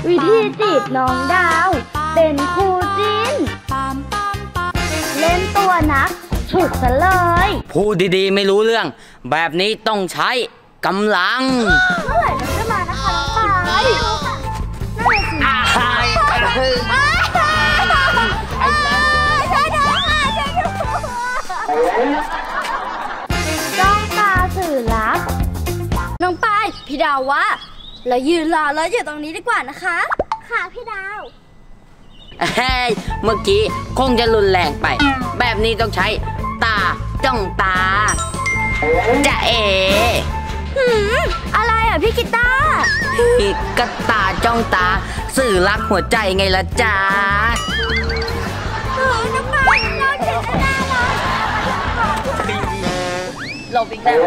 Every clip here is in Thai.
วิธีจีบน้องดาวเป็นคู่จิ้นเล่นตัวนักฉุดซะเลยพูดดีๆไม่รู้เรื่องแบบนี้ต้องใช้กำลังเมื่อไหร่จะมานะคะน้องปายจ้องตาสื่อรักน้องปายพี่ดาวว่าเรายืนรอแล้วอยู่ตรงนี้ดีกว่านะคะค่ะพี่ดาวเฮ้ยเมื่อกี้คงจะรุนแรงไปแบบนี้ต้องใช้ตาจ้องตาจะอะไรอ่ะพี่กีตาร์กระตาจ้องตาสื่อรักหัวใจไงล่ะจ๊ะน้ำมันเราเจ็บหน้าเราไปได้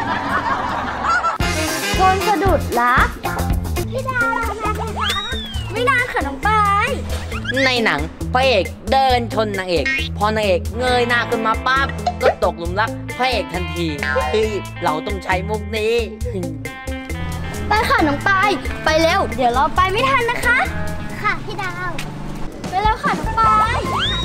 คนสะดุดรักพี่ดาวไม่นานค่ะน้องปายในหนังพระเอกเดินชนนางเอกพอนางเอกเงยหน้าขึ้นมาปั๊บก็ตกหลุมรักพระเอกทันทีเราต้องใช้มุกนี้ไปค่ะน้องปายไปเร็วเดี๋ยวเราไปไม่ทันนะคะค่ะพี่ดาวไปแล้วค่ะน้องปาย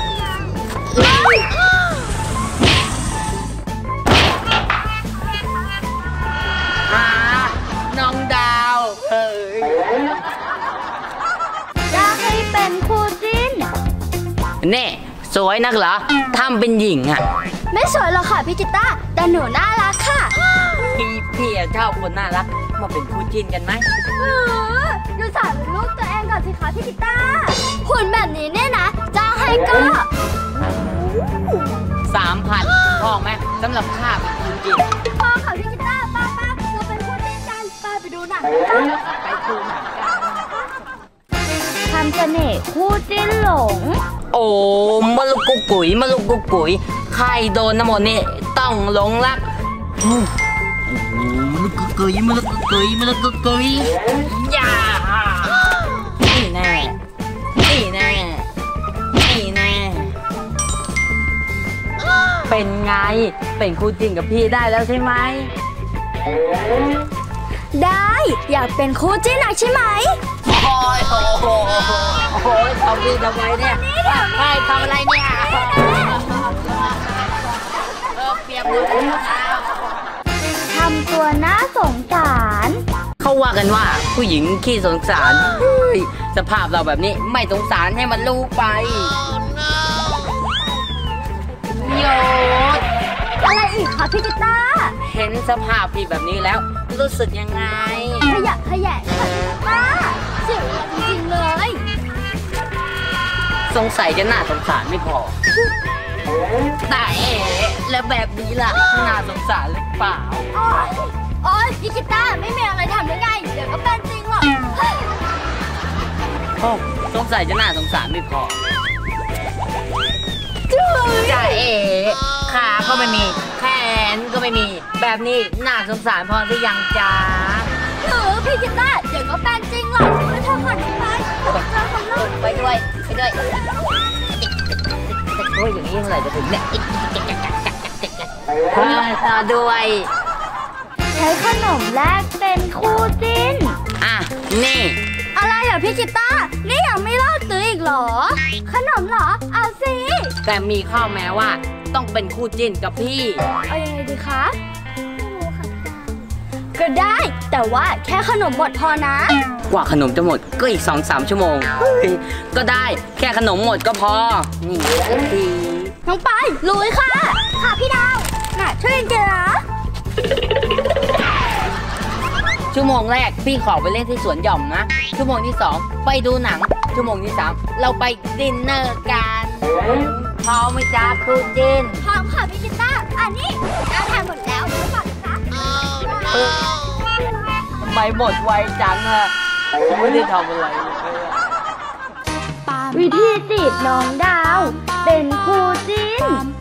น้องดาวอยากให้เป็นคู่จิ้นเน่สวยนักเหรอทำเป็นหญิงอ่ะไม่สวยหรอกค่ะพี่กีตาร์แต่หนูน่ารักค่ะพี่ชอบคนน่ารักมาเป็นคู่จิ้นกันไหมดูสารรูปตัวเองก่อนสิคะพี่กีตาร์หุ่นแบบนี้เนี่ยนะจ้างให้ก็ 3,000พอไหมสำหรับค่าเป็นคู่จิ้นพอค่ะพี่กีตาร์ป้าเราเป็นคู่จิ้นกันไปดูหนังไปดูหนังทำเสน่ห์คู่จิ้นหลงโอ้มาลุกกุ๊กกุ๋ยมาลุกกุ๊กกุ๋ยใครโดนน้ำมนต์นี่ต้องหลงรักมาลุกกุ๊กกุ๋ยมาลุกกุ๊กกุ๋ยมาลุกกุ๊กกุ๋ยอย่านี่แน่นี่แน่นี่แน่เป็นไงเป็นคู่จริงกับพี่ได้แล้วใช่ไหมได้อยากเป็นคู่จิ้นหนักใช่ไหมโอ้ยโอ้โหโอ้ยทำดีทำไมเนี่ยใครทำอะไรเนี่ยเปียกหมดแล้วทำตัวน่าสงสารเขาว่ากันว่าผู้หญิงขี้สงสารสภาพเราแบบนี้ไม่สงสารให้มันรู้ไปโยดอะไรอีกคะพี่กีตาร์เห็นสภาพพี่แบบนี้แล้วรู้สึกยังไงขยะค่ะพี่กีตาร์เสียจริงๆเลยสงสัยจะน่าสงสารไม่พอแต่แล้วแบบนี้ล่ะน่าสงสารหรือเปล่าโอ๊ยพี่กีตาร์ไม่มีอะไรทำได้ไงเดี๋ยวก็เป็นจริงหรอกสงสัยจะน่าสงสารไม่พอจ่าขาก็ไม่มีแขนก็ไม่มีแบบนี้น่าสงสารพอหรือยังจ๊ะพี่กีตาร์เดี๋ยวก็เป็นจริงหรอกไม่ชอบขันไปเจอคนลูกไปด้วยโอ้ยอย่างนี้เมื่อไหร่จะถึงเนี่ยต่อด้วยใช้ขนมแลกเป็นคู่จิ้นนี่อะไรอ่ะพี่กีตาร์นี่ยังไม่เลิกตื้ออีกเหรอขนมเหรอเอาสิแต่มีข้อแม้ว่าต้องเป็นคู่จิ้นกับพี่เอายังไงดีคะก็ได้แต่ว่าแค่ขนมหมดพอนะกว่าขนมจะหมดก็อีก 2-3 ชั่วโมงก็ได้แค่ขนมหมดก็พอนี่ทีน้องปายลุยค่ะพี่ดาวน่ะช่วยกันนะชั่วโมงแรกพี่ขอไปเล่นที่สวนหย่อมนะชั่วโมงที่2ไปดูหนังชั่วโมงที่3เราไปดินเนอร์กันพร้อมไหมจ๊ะคู่จิ้นพร้อมค่ะพี่กีตาร์อันนี้เอาทานหมดแล้วหรือเปล่าคะไปหมดไวจังอะไม่ได้ทำอะไรวิธีจีบน้องดาวเป็นคู่จิ้น